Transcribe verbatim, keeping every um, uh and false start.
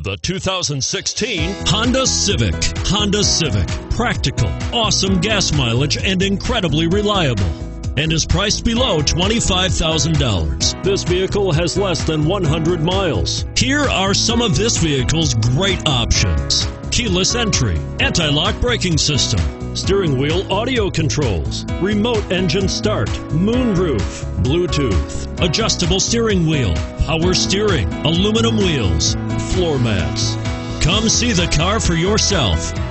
The two thousand sixteen Honda Civic. Honda Civic. Practical, awesome gas mileage, and incredibly reliable. And is priced below twenty-five thousand dollars. This vehicle has less than one hundred miles. Here are some of this vehicle's great options: keyless entry, anti-lock braking system, steering wheel audio controls, remote engine start, moonroof, Bluetooth, adjustable steering wheel, power steering, aluminum wheels, floor mats. Come see the car for yourself.